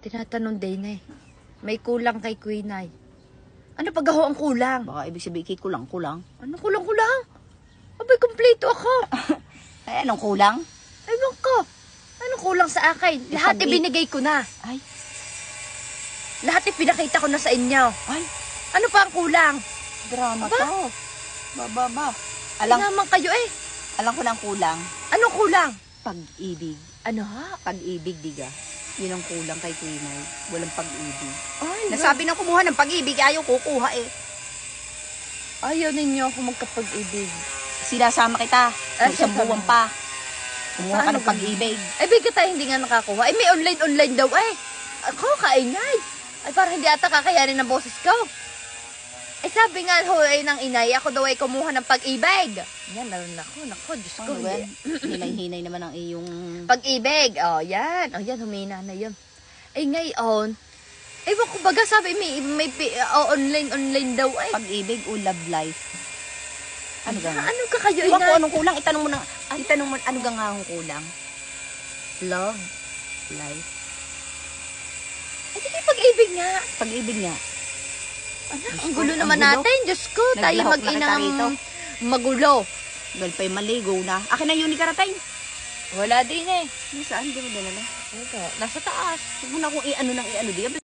Tinatanong din eh. May kulang kay Queen ay. Ano pag ang kulang? Baka ibig sabihin kay kulang-kulang. Ano kulang-kulang? Abay, kumpleto ako. Ay, anong kulang? Ewan ko. Anong kulang sa akin? Lahat ibinigay ko na. Ay, Lahat ipinakita ko na sa inyo. ay, Ano pa ang kulang? drama Aba? to. Ba. Alam Alam, naman kayo eh. alam ko ng kulang. Anong kulang? Pag-ibig. Ano ha? Pag-ibig, diga. Yun ang kulang kay Quinay. Walang pag-ibig. Ay, Nasabi ng kumuha ng pag-ibig, ayaw kukuha eh. ayaw ninyo ako magkapag-ibig. Sinasama kita. Ah, Isang sasama. buwan pa. Kumuha ka Paano ng pag-ibig. Ay, bigla tayo hindi nga nakakuha. Ay, may online daw eh. Ako, kaingay. Ay, parang hindi ata kakayanin ng boses ko. Ay, sabi nga ho ay ng inay, ako daw ay kumuha ng pag-ibig. Yan, nako, Diyos ko. Ano ba? Hinay-hinay naman ang iyong... Pag-ibig, yan. Yan, humina na yun. Ay, ngayon, ewan ko baga sabi, may online daw ay. Pag-ibig o love life. Ano ga? Ano ka kayo, Iwan ko inay? anong kulang. Itanong mo na. Itanong mo, ano ga nga ang kulang? Love. Life. Ay, di pag-ibig nga. Pag-ibig nga. Ano, Diyos ang ko, gulo ang naman gulo. natin. Diyos ko, tayo Naglahok na kita mag-inang rito. magulo. Dahil pa'y maligo na. Akin na yun ni Karatay. Wala din eh. Saan? Di mo dinala? Nasa taas. Huwag mo na kung i-ano ng i-ano. Di